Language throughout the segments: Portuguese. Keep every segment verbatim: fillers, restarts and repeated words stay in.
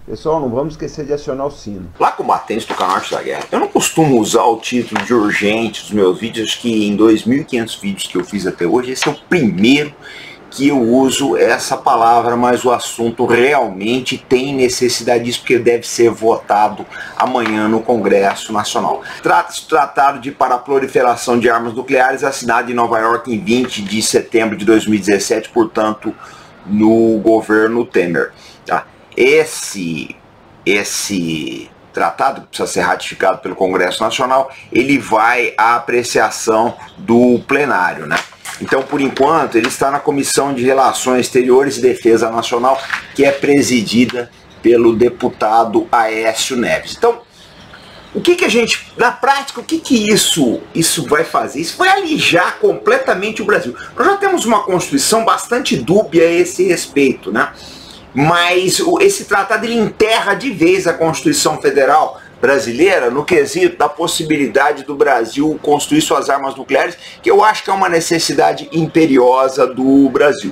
Pessoal, não vamos esquecer de acionar o sino. Lá, combatentes do canal Arte da Guerra, eu não costumo usar o título de urgente dos meus vídeos. Acho que em dois mil e quinhentos vídeos que eu fiz até hoje, esse é o primeiro que eu uso essa palavra, mas o assunto realmente tem necessidade disso, porque deve ser votado amanhã no Congresso Nacional. Trata-se do Tratado de Paraproliferação de Armas Nucleares, assinado em Nova York em vinte de setembro de dois mil e dezessete, portanto, no governo Temer. Tá? Esse, esse tratado, que precisa ser ratificado pelo Congresso Nacional, ele vai à apreciação do plenário, né? Então, por enquanto, ele está na Comissão de Relações Exteriores e Defesa Nacional, que é presidida pelo deputado Aécio Neves. Então, o que que a gente, na prática, o que que isso, isso vai fazer? Isso vai alijar completamente o Brasil. Nós já temos uma Constituição bastante dúbia a esse respeito, né? Mas esse tratado ele enterra de vez a Constituição Federal brasileira no quesito da possibilidade do Brasil construir suas armas nucleares, que eu acho que é uma necessidade imperiosa do Brasil.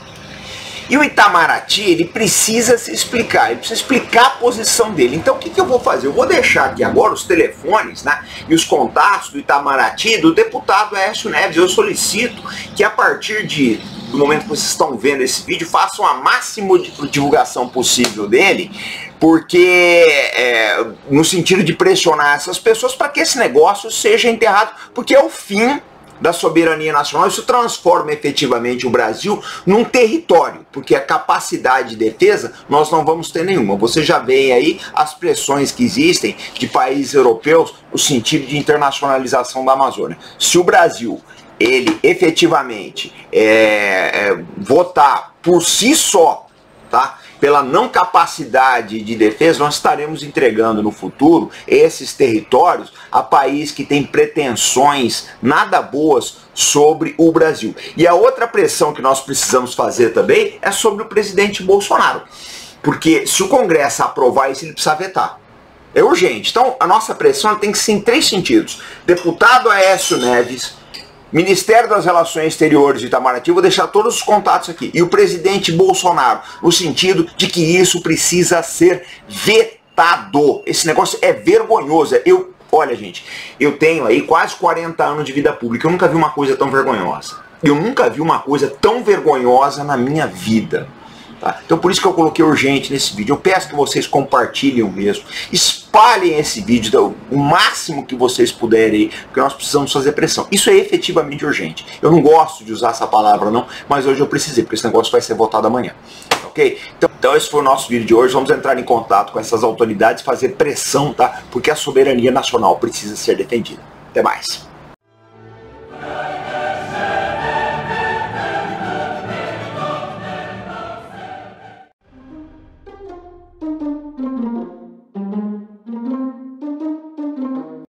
E o Itamaraty, ele precisa se explicar, ele precisa explicar a posição dele. Então o que que eu vou fazer? Eu vou deixar aqui agora os telefones, né, e os contatos do Itamaraty, do deputado Aécio Neves. Eu solicito que a partir de, do momento que vocês estão vendo esse vídeo, façam a máxima divulgação possível dele, porque é, no sentido de pressionar essas pessoas para que esse negócio seja enterrado, porque é o fim da soberania nacional. Isso transforma efetivamente o Brasil num território, porque a capacidade de defesa nós não vamos ter nenhuma. Você já vê aí as pressões que existem de países europeus no sentido de internacionalização da Amazônia. Se o Brasil, ele efetivamente é, é, votar por si só, tá, pela não capacidade de defesa, nós estaremos entregando no futuro esses territórios a país que tem pretensões nada boas sobre o Brasil. E a outra pressão que nós precisamos fazer também é sobre o presidente Bolsonaro. Porque se o Congresso aprovar isso, ele precisa vetar. É urgente. Então a nossa pressão tem que ser em três sentidos. Deputado Aécio Neves, Ministério das Relações Exteriores de Itamaraty, vou deixar todos os contatos aqui, e o presidente Bolsonaro, no sentido de que isso precisa ser vetado. Esse negócio é vergonhoso. Eu, olha, gente, eu tenho aí quase quarenta anos de vida pública, eu nunca vi uma coisa tão vergonhosa. Eu nunca vi uma coisa tão vergonhosa na minha vida. Tá? Então por isso que eu coloquei urgente nesse vídeo. Eu peço que vocês compartilhem o mesmo, espalhem esse vídeo o máximo que vocês puderem, porque nós precisamos fazer pressão. Isso é efetivamente urgente. Eu não gosto de usar essa palavra não, mas hoje eu precisei, porque esse negócio vai ser votado amanhã. Ok? Então, então esse foi o nosso vídeo de hoje. Vamos entrar em contato com essas autoridades, fazer pressão, tá? Porque a soberania nacional precisa ser defendida. Até mais.